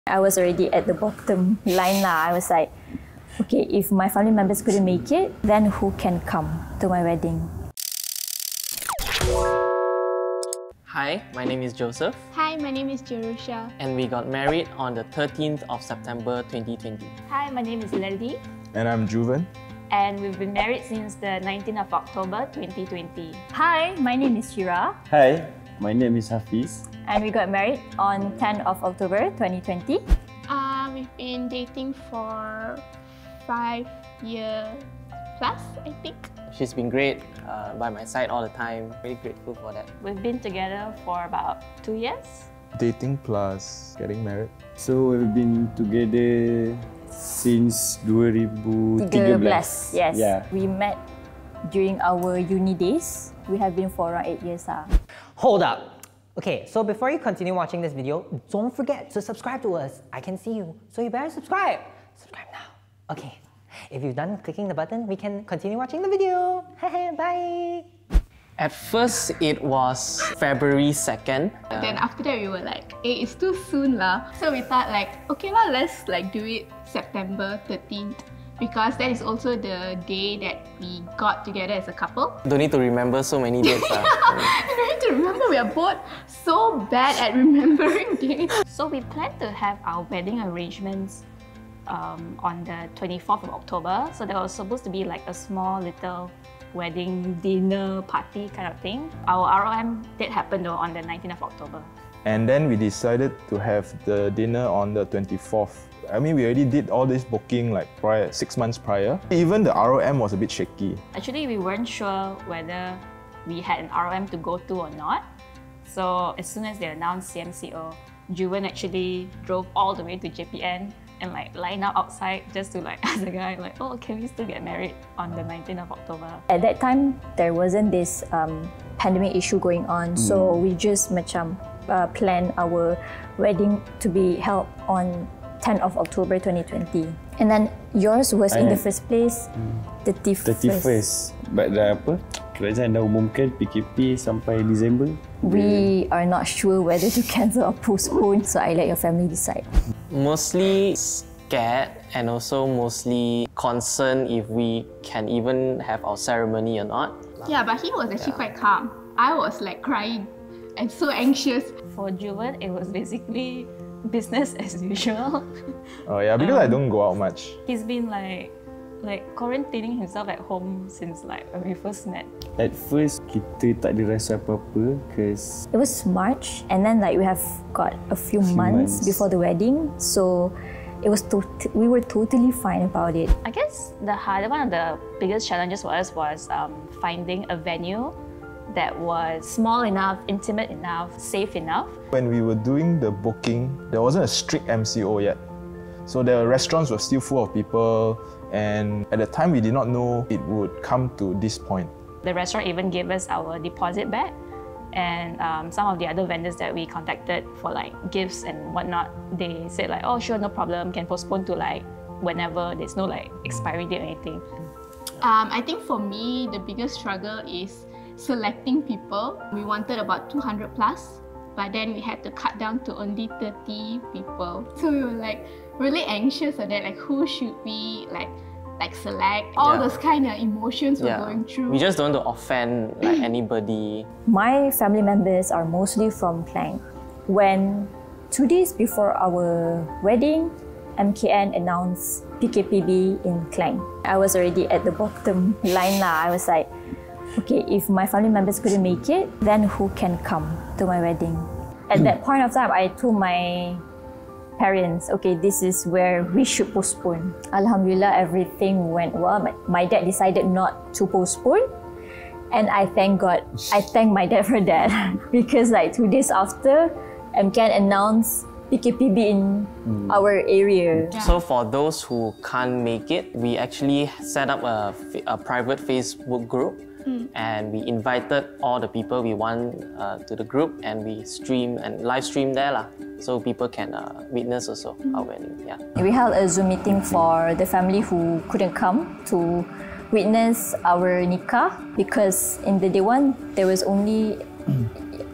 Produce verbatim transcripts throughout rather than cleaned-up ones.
I was already at the bottom line lah. I was like, okay, if my family members couldn't make it, then who can come to my wedding? Hi, my name is Joseph. Hi, my name is Jerusha. And we got married on the thirteenth of September twenty twenty. Hi, my name is Lady. And I'm Juven. And we've been married since the nineteenth of October twenty twenty. Hi, my name is Shira. Hi, my name is Hafiz. And we got married on tenth of October twenty twenty. Uh, we've been dating for five years plus, I think. She's been great uh, by my side all the time. Really grateful for that. We've been together for about two years. Dating plus getting married. So we've been together since twenty thirteen. Yes. Yeah. We met during our uni days. We have been for around eight years. Uh. Hold up. Okay, so before you continue watching this video, don't forget to subscribe to us. I can see you, so you better subscribe. Subscribe now. Okay. If you've done clicking the button, we can continue watching the video. Bye! At first, it was February second. But then after that, we were like, hey, it's too soon lah. So we thought like, okay lah, let's like do it September thirteenth. Because that is also the day that we got together as a couple. Don't need to remember so many dates. uh. You don't need to remember, we are both so bad at remembering dates. So we plan to have our wedding arrangements um, on the twenty-fourth of October. So there was supposed to be like a small little wedding dinner party kind of thing. Our R O M did happen though on the nineteenth of October. And then we decided to have the dinner on the twenty-fourth. I mean, we already did all this booking like prior, six months prior. Even the R O M was a bit shaky. Actually, we weren't sure whether we had an R O M to go to or not. So as soon as they announced C M C O, Juven actually drove all the way to J P N and like lined up outside just to like ask the guy like, oh, can we still get married on the nineteenth of October? At that time, there wasn't this um, pandemic issue going on, mm. so we just macam uh, planned our wedding to be held on tenth of October twenty twenty. And then yours was I in the first place, mm. thirty-first. thirty-first. But dah apa? Kerajaan dah umumkan P K P sampai Disember. We are not sure whether to cancel or postpone, so I let your family decide. Mostly scared and also mostly concerned if we can even have our ceremony or not. Yeah, but he was actually yeah. quite calm. I was like crying and so anxious. For Juven, it was basically business as usual. Oh yeah, because um, I don't go out much. He's been like like quarantining himself at home since like when we first met. At first, kita tak ada rasa apa-apa because it was March, and then like we have got a few, few months, months before the wedding, so it was to we were totally fine about it. I guess the harder one of the biggest challenges for us was um, finding a venue that was small enough, intimate enough, safe enough. When we were doing the booking, there wasn't a strict M C O yet. So the restaurants were still full of people, and at the time we did not know it would come to this point. The restaurant even gave us our deposit back, and um, some of the other vendors that we contacted for like gifts and whatnot, they said like, oh sure, no problem, can postpone to like whenever, there's no like expiry date or anything. Um, I think for me, the biggest struggle is selecting people. We wanted about two hundred plus, but then we had to cut down to only thirty people. So we were like really anxious of that, like who should we like like select? All yeah. those kind of emotions we're yeah. going through. We just don't want to offend like anybody. My family members are mostly from Klang. When two days before our wedding, M K N announced P K P B in Klang. I was already at the bottom line lah. I was like, okay, if my family members couldn't make it, then who can come to my wedding? At that point of time, I told my parents, okay, this is where we should postpone. Alhamdulillah, everything went well. My, my dad decided not to postpone, and I thank God. I thank my dad for that because like two days after, M K N announced P K P B in mm. our area. Yeah. So for those who can't make it, we actually set up a, a private Facebook group. Mm. And we invited all the people we want uh, to the group, and we stream and live stream there lah, so people can uh, witness also mm. our wedding. Yeah. We held a Zoom meeting for the family who couldn't come to witness our nikah, because in the day one there was only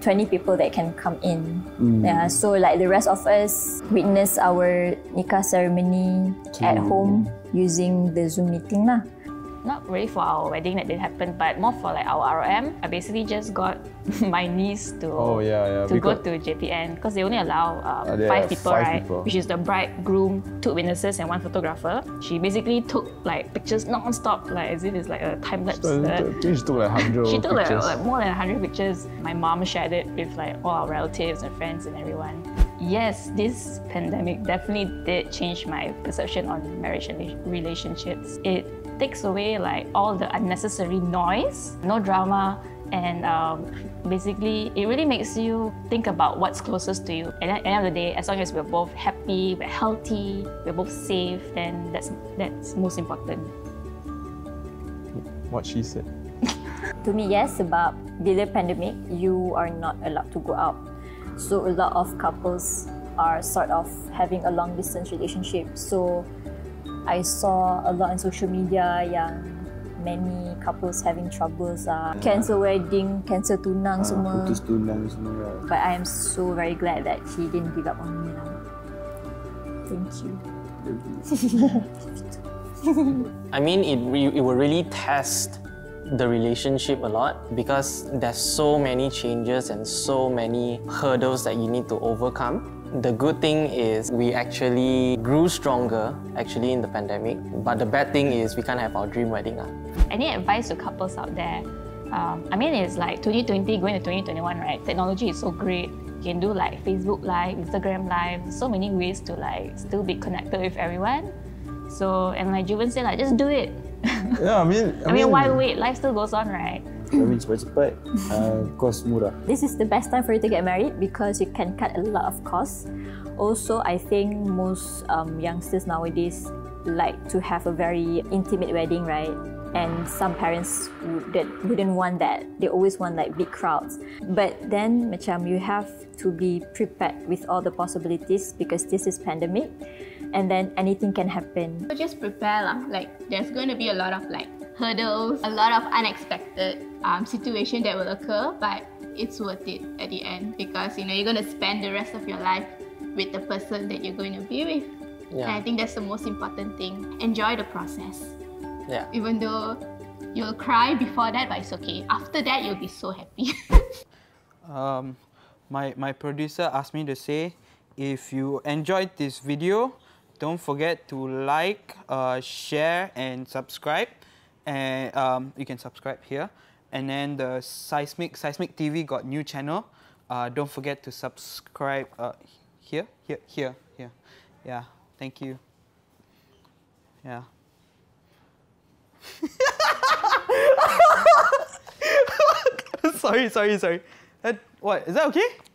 twenty people that can come in. Mm. Yeah, so like the rest of us witness our nikah ceremony at home using the Zoom meeting lah. Not really for our wedding that did happen, but more for like our R O M. I basically just got my niece to Oh, yeah, yeah. to go Because- to J P N because they only allow um, Uh, they five have people, five right? people. Which is the bride, groom, two witnesses, and one photographer. She basically took like pictures non-stop, like as if it's like a time lapse. I think she took like one hundred She took like, pictures. like more than one hundred pictures. My mom shared it with like all our relatives and friends and everyone. Yes, this pandemic definitely did change my perception on marriage and relationships. It takes away like all the unnecessary noise, no drama, and um, basically it really makes you think about what's closest to you. And at the end of the day, as long as we're both happy, we're healthy, we're both safe, then that's that's most important. What she said. To me, yes, sebab bila pandemic, you are not allowed to go out. So a lot of couples are sort of having a long distance relationship. So I saw a lot on social media yang many couples having troubles, uh, cancel wedding, cancel tunang Ah, semua. putus tunang semua. But I am so very glad that he didn't give up on me now. Thank you. I mean, it, re- it will really test the relationship a lot because there's so many changes and so many hurdles that you need to overcome. The good thing is we actually grew stronger actually in the pandemic, but the bad thing is we can't have our dream wedding. Uh. Any advice to couples out there? Um, I mean, it's like twenty twenty going to twenty twenty-one, right? Technology is so great. You can do like Facebook Live, Instagram Live, so many ways to like still be connected with everyone. So, and like Juven said, like just do it. Yeah, I mean, I mean, why wait? Life still goes on, right? Kahwin cepat-cepat, uh, kos murah. This is the best time for you to get married because you can cut a lot of costs. Also, I think most um, youngsters nowadays like to have a very intimate wedding, right? And some parents would, that wouldn't want that. They always want like big crowds. But then, macam you have to be prepared with all the possibilities because this is pandemic, and then anything can happen. So just prepare lah. Like there's going to be a lot of like hurdles, a lot of unexpected um, situation that will occur, but it's worth it at the end because you know you're going to spend the rest of your life with the person that you're going to be with. Yeah. And I think that's the most important thing. Enjoy the process. Yeah. Even though you'll cry before that, but it's okay. After that, you'll be so happy. um, my, my producer asked me to say, if you enjoyed this video, don't forget to like, uh, share, and subscribe. And um, you can subscribe here. And then the Seismic Seismic T V got new channel. Uh, don't forget to subscribe uh, here, here, here, here. Yeah, thank you. Yeah. sorry, sorry, sorry. That, what, is that okay?